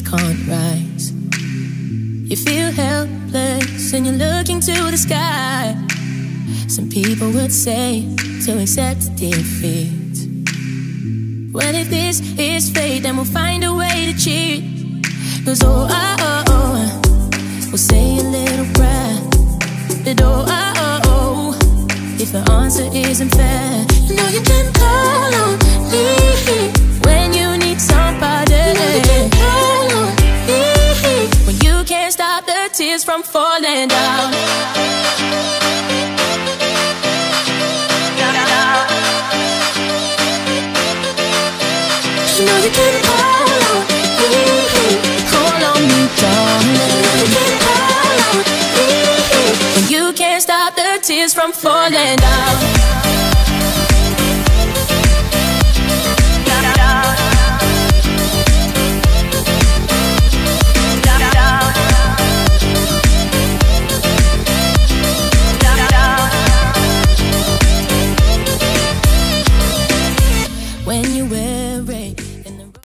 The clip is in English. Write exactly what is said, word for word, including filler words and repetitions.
can't rise. You feel helpless and you're looking to the sky. Some people would say to accept defeat. Well, if this is fate, then we'll find a way to cheat. Cause oh, oh, oh, oh, we'll say a little prayer. But oh, oh, oh, oh, if the answer isn't fair, you know you can call on me when you need somebody. You know you can call on me when you can't stop the tears from falling down. You know you can call on me, call on me, darling. You can call on me when you can't stop the tears from falling down.